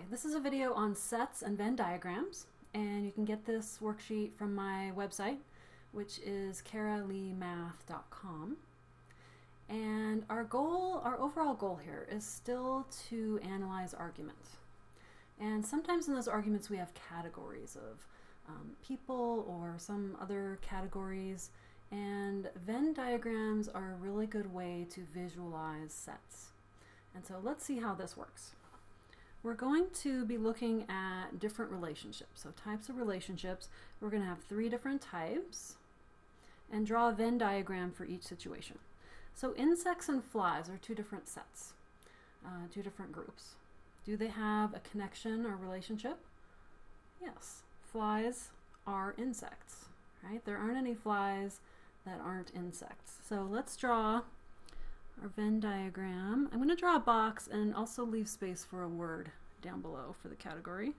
this is a video on sets and Venn diagrams, and you can get this worksheet from my website, which is caraleemath.com. And our overall goal here is still to analyze arguments. And sometimes in those arguments we have categories of people or some other categories, and Venn diagrams are a really good way to visualize sets. And so let's see how this works. We're going to be looking at different relationships. So types of relationships, we're going to have 3 different types and draw a Venn diagram for each situation. So insects and flies are 2 different sets, 2 different groups. Do they have a connection or relationship? Yes, flies are insects, right? There aren't any flies that aren't insects. So let's draw our Venn diagram. I'm going to draw a box and also leave space for a word down below for the category.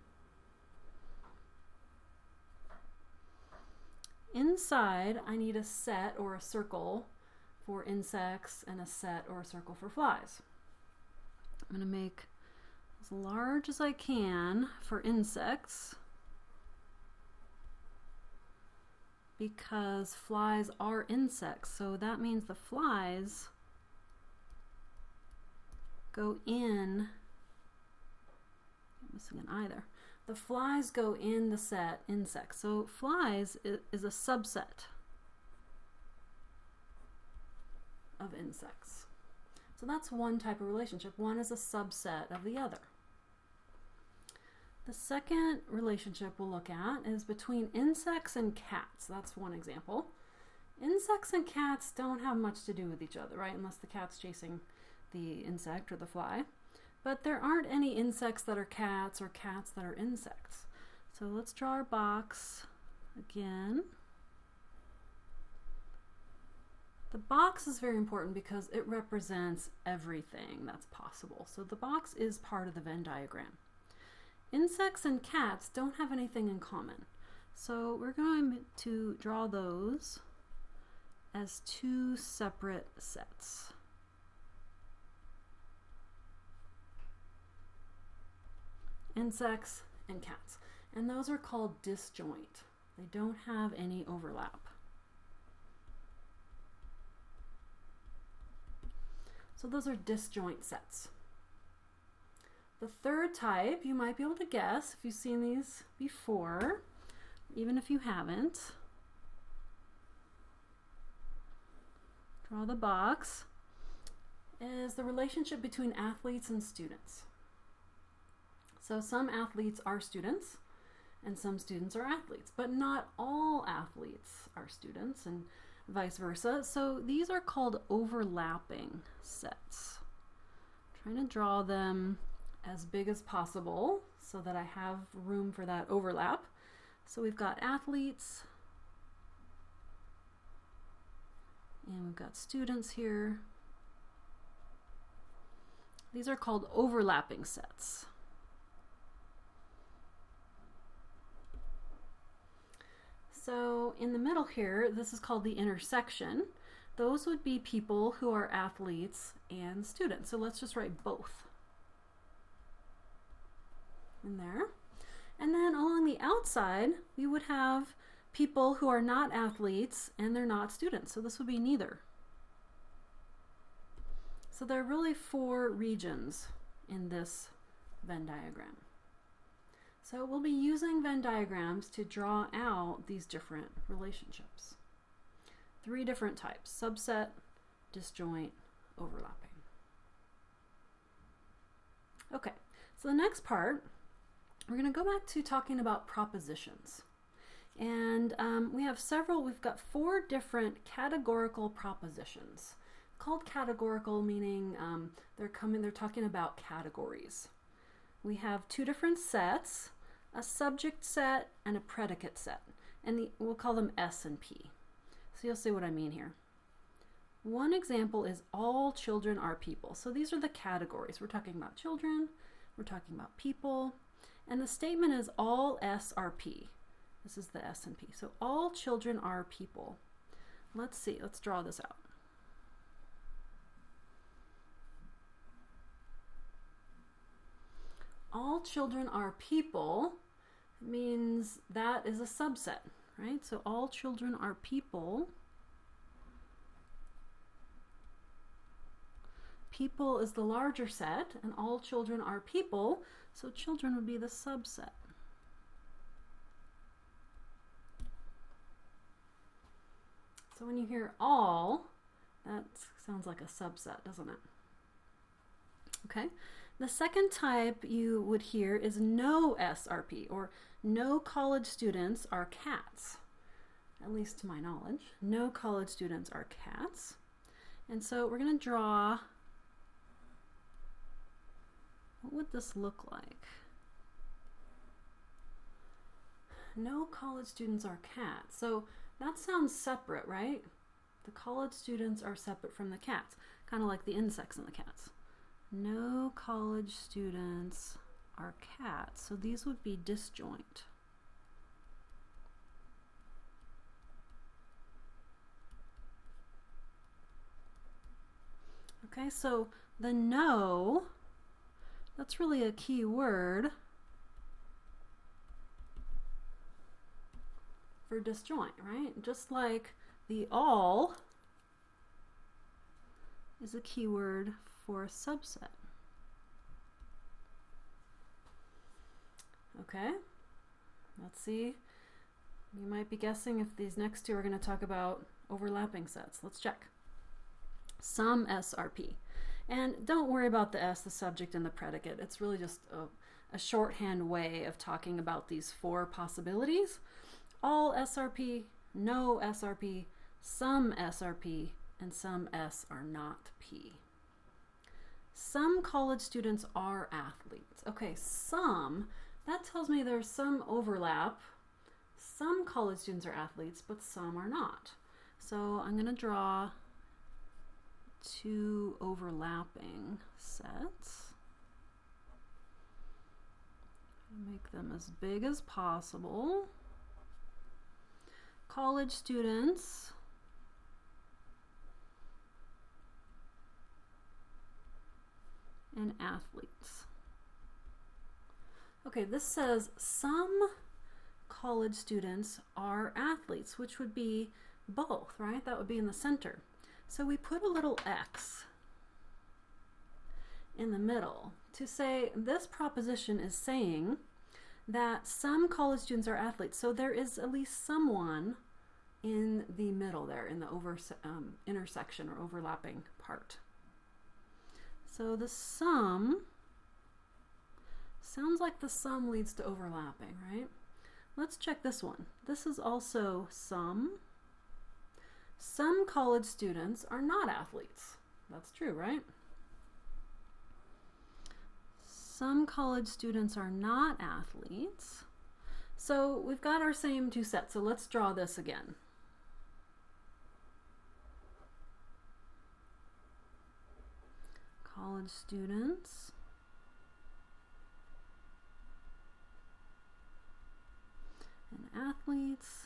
Inside, I need a set or a circle for insects and a set or a circle for flies. I'm going to make as large as I can for insects because flies are insects, so that means the flies go in, I'm missing an I there. The flies go in the set insects. So flies is a subset of insects. So that's one type of relationship. One is a subset of the other. The second relationship we'll look at is between insects and cats. That's one example. Insects and cats don't have much to do with each other, right? Unless the cat's chasing the insect or the fly. But there aren't any insects that are cats or cats that are insects. So let's draw our box again. The box is very important because it represents everything that's possible. So the box is part of the Venn diagram. Insects and cats don't have anything in common. So we're going to draw those as 2 separate sets. Insects and cats. And those are called disjoint. They don't have any overlap. So those are disjoint sets. The third type, you might be able to guess if you've seen these before, even if you haven't. Draw the box, is the relationship between athletes and students. So some athletes are students and some students are athletes, but not all athletes are students and vice versa. So these are called overlapping sets. I'm trying to draw them as big as possible so that I have room for that overlap. So we've got athletes and we've got students here. These are called overlapping sets. So in the middle here, this is called the intersection. Those would be people who are athletes and students. So let's just write both in there. And then along the outside, we would have people who are not athletes and they're not students. So this would be neither. So there are really 4 regions in this Venn diagram. So we'll be using Venn diagrams to draw out these different relationships. 3 different types: subset, disjoint, overlapping. Okay, so the next part, we're going to go back to talking about propositions. And we've got 4 different categorical propositions. Called categorical meaning they're talking about categories. We have 2 different sets, a subject set and a predicate set, and we'll call them S and P. So you'll see what I mean here. One example is all children are people. So these are the categories. We're talking about children, we're talking about people, and the statement is all S are P. This is the S and P. So all children are people. Let's see, let's draw this out. All all children are people means that is a subset, right? So all children are people. People is the larger set, and all children are people, so children would be the subset. So when you hear all, that sounds like a subset, doesn't it? Okay. The second type you would hear is no SRP, or no college students are cats. At least to my knowledge. No college students are cats. And so we're going to draw, what would this look like? No college students are cats. So that sounds separate, right? The college students are separate from the cats, kind of like the insects and the cats. No college students are cats, so these would be disjoint. Okay, so the no, that's really a key word for disjoint, right? Just like the all is a keyword for a subset. Okay, let's see. You might be guessing if these next two are going to talk about overlapping sets. Let's check. Some SRP. And don't worry about the S, the subject, and the predicate. It's really just a shorthand way of talking about these four possibilities. All SRP, no SRP, some SRP, and some S are not P. Some college students are athletes. Okay, some, that tells me there's some overlap. Some college students are athletes, but some are not. So I'm going to draw two overlapping sets. Make them as big as possible. College students and athletes. Okay, this says some college students are athletes, which would be both, right? That would be in the center. So we put a little X in the middle to say this proposition is saying that some college students are athletes. So there is at least someone in the middle there, in the intersection or overlapping part. So the sum, sounds like the sum leads to overlapping, right? Let's check this one. This is also some. Some college students are not athletes. That's true, right? Some college students are not athletes. So we've got our same two sets. So let's draw this again. College students and athletes.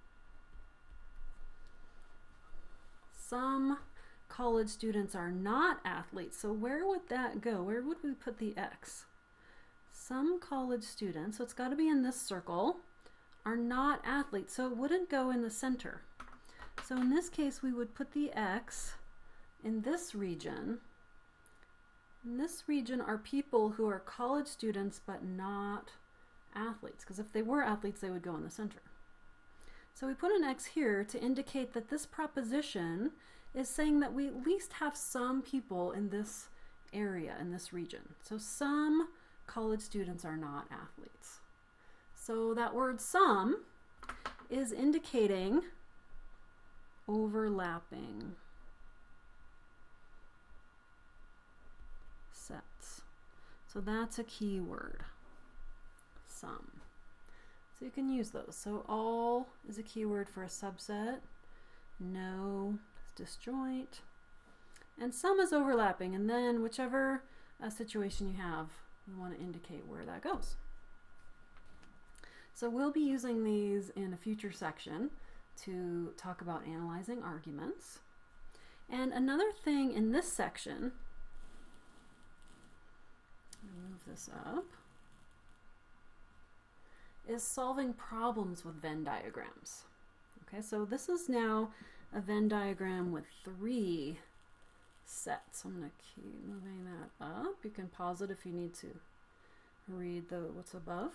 Some college students are not athletes. So where would that go? Where would we put the X? Some college students, so it's got to be in this circle, are not athletes. So it wouldn't go in the center. So in this case, we would put the X in this region. In this region are people who are college students but not athletes, because if they were athletes, they would go in the center. So we put an X here to indicate that this proposition is saying that we at least have some people in this area, in this region. So some college students are not athletes. So that word some is indicating overlapping sets. So that's a key word, some. So you can use those. So all is a keyword for a subset. No is disjoint. And some is overlapping. And then whichever situation you have, you want to indicate where that goes. So we'll be using these in a future section to talk about analyzing arguments. And another thing in this section, move this up. is solving problems with Venn diagrams. Okay, so this is now a Venn diagram with 3 sets. I'm going to keep moving that up. You can pause it if you need to read what's above.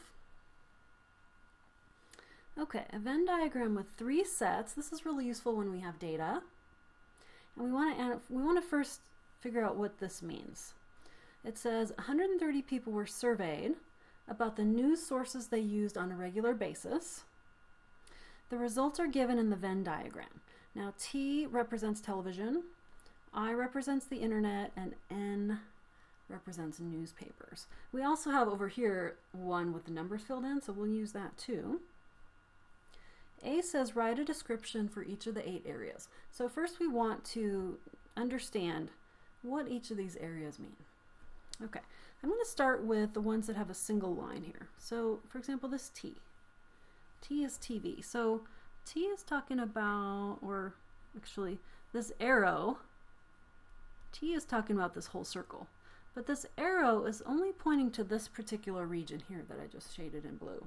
Okay, a Venn diagram with 3 sets. This is really useful when we have data. And we want to first figure out what this means. It says 130 people were surveyed about the news sources they used on a regular basis. The results are given in the Venn diagram. Now T represents television, I represents the internet, and N represents newspapers. We also have over here one with the numbers filled in, so we'll use that too. A says write a description for each of the 8 areas. So first we want to understand what each of these areas mean. Okay, I'm going to start with the ones that have a single line here. So for example, this T. T is TV. So T is talking about, or actually this arrow, T is talking about this whole circle. But this arrow is only pointing to this particular region here that I just shaded in blue.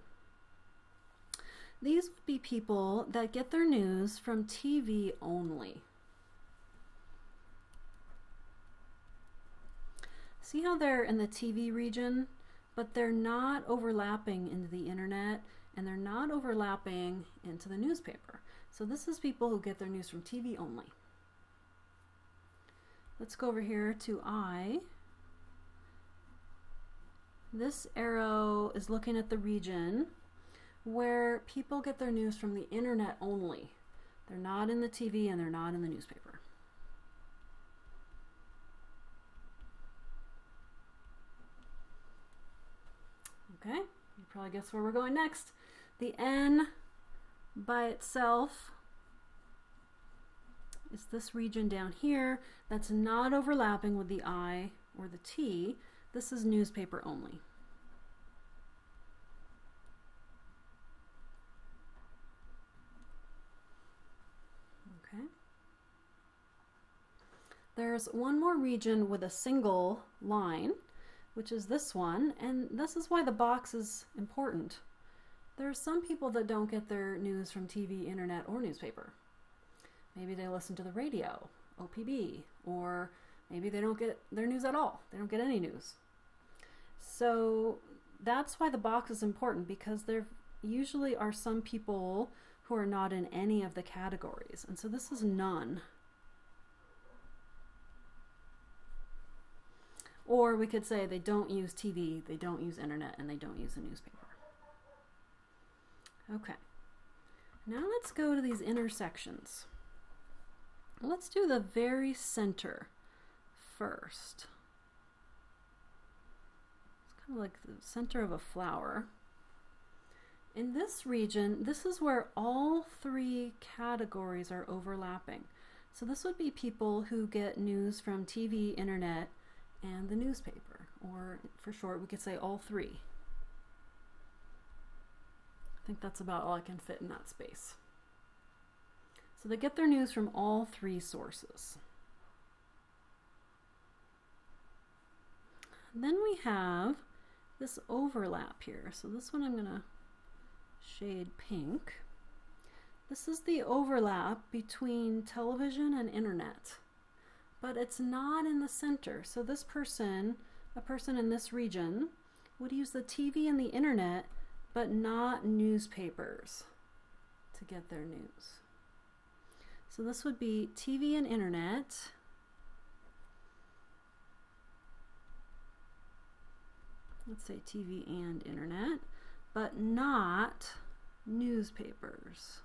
These would be people that get their news from TV only. See how they're in the TV region, but they're not overlapping into the internet, and they're not overlapping into the newspaper. So this is people who get their news from TV only. Let's go over here to I. This arrow is looking at the region where people get their news from the internet only. They're not in the TV and they're not in the newspaper. Okay, you probably guess where we're going next. The N by itself is this region down here that's not overlapping with the I or the T. This is newspaper only. Okay. There's one more region with a single line, which is this one, and this is why the box is important. There are some people that don't get their news from TV, internet, or newspaper. Maybe they listen to the radio, OPB, or maybe they don't get their news at all. They don't get any news. So that's why the box is important, because there usually are some people who are not in any of the categories. And so this is none. Or we could say they don't use TV, they don't use internet, and they don't use the newspaper. Okay, now let's go to these intersections. Let's do the very center first. It's kind of like the center of a flower. In this region, this is where all 3 categories are overlapping. So this would be people who get news from TV, internet, and the newspaper, or for short, we could say all 3. I think that's about all I can fit in that space. So they get their news from all 3 sources. Then we have this overlap here. So this one I'm going to shade pink. This is the overlap between television and internet, but it's not in the center. So this person, a person in this region, would use the TV and the internet, but not newspapers to get their news. So this would be TV and internet. Let's say TV and internet, but not newspapers.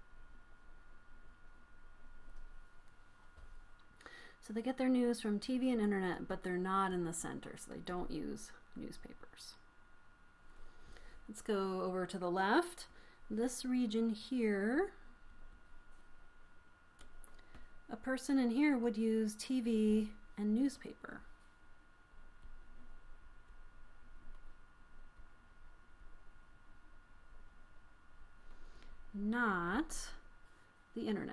So they get their news from TV and internet, but they're not in the center, so they don't use newspapers. Let's go over to the left. This region here, a person in here would use TV and newspaper. Not the internet.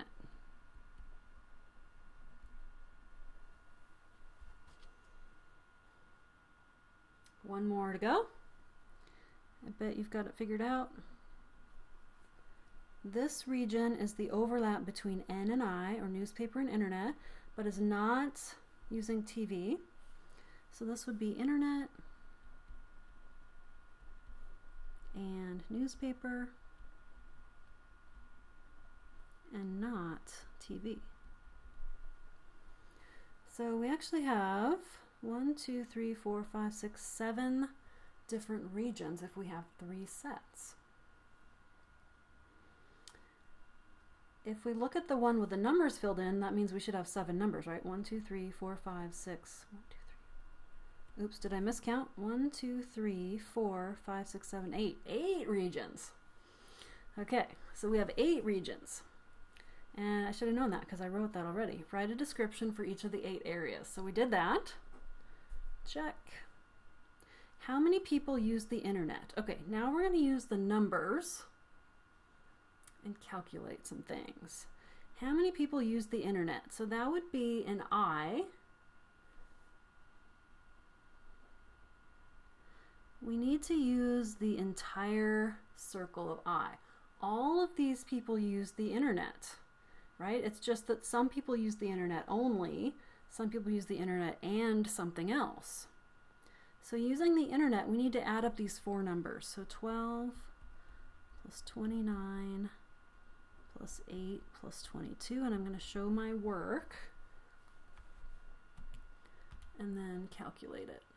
One more to go. I bet you've got it figured out. This region is the overlap between N and I, or newspaper and internet, but is not using TV. So this would be internet and newspaper and not TV. So we actually have 1, 2, 3, 4, 5, 6, 7 different regions if we have 3 sets. If we look at the one with the numbers filled in, that means we should have 7 numbers, right? 1, 2, 3, 4, 5, 6. 1, 2, 3. Oops, did I miscount? 1, 2, 3, 4, 5, 6, 7, 8. 8 regions. Okay, so we have 8 regions. And I should have known that because I wrote that already. Write a description for each of the 8 areas. So we did that. Check. How many people use the internet? Okay, now we're going to use the numbers and calculate some things. How many people use the internet? So that would be an I. We need to use the entire circle of I. All of these people use the internet, right? It's just that some people use the internet only, some people use the internet and something else. So using the internet, we need to add up these 4 numbers. So 12 plus 29 plus 8 plus 22, and I'm going to show my work and then calculate it.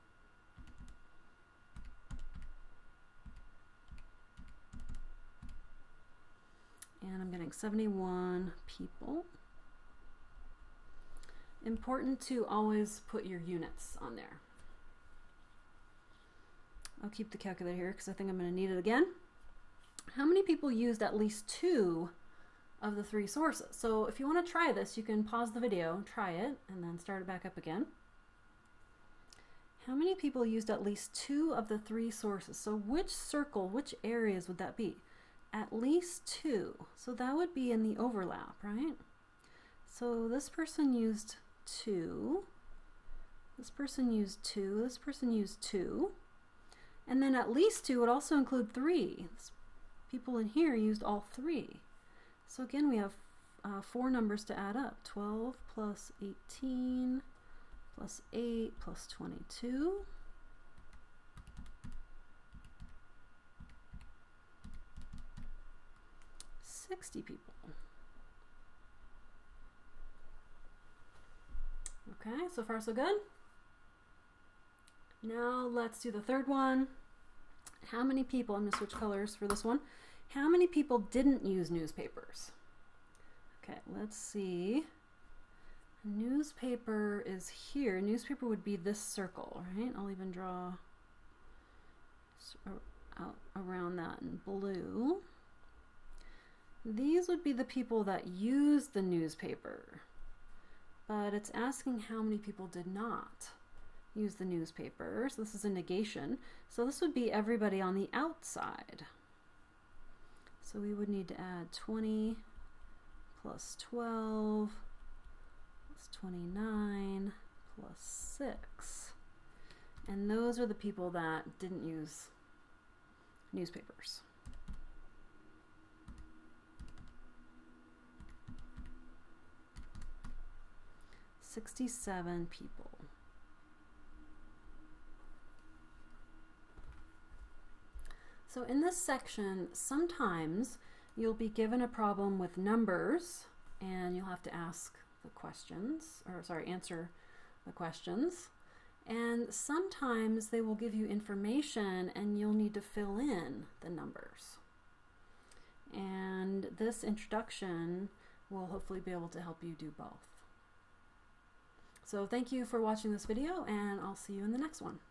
And I'm getting 71 people. Important to always put your units on there. I'll keep the calculator here because I think I'm going to need it again. How many people used at least 2 of the 3 sources? So if you want to try this, you can pause the video, try it, and then start it back up again. How many people used at least 2 of the 3 sources? So which circle, which areas would that be? At least 2. So that would be in the overlap, right? So this person used 2. This person used 2. This person used 2. And then at least 2 would also include 3. People in here used all 3. So again, we have 4 numbers to add up. 12 plus 18 plus 8 plus 22. 60 people. Okay, so far so good. Now let's do the third one. How many people, I'm going to switch colors for this one. How many people didn't use newspapers? Okay, let's see. Newspaper is here. Newspaper would be this circle, right? I'll even draw out around that in blue. These would be the people that use the newspaper, but it's asking how many people did not use the newspaper. So this is a negation. So this would be everybody on the outside. So we would need to add 20 plus 12 plus 29 plus 6. And those are the people that didn't use newspapers. $67 people. So in this section, sometimes you'll be given a problem with numbers and you'll have to ask the questions, or sorry, answer the questions. And sometimes they will give you information and you'll need to fill in the numbers. And this introduction will hopefully be able to help you do both. So thank you for watching this video, and I'll see you in the next one.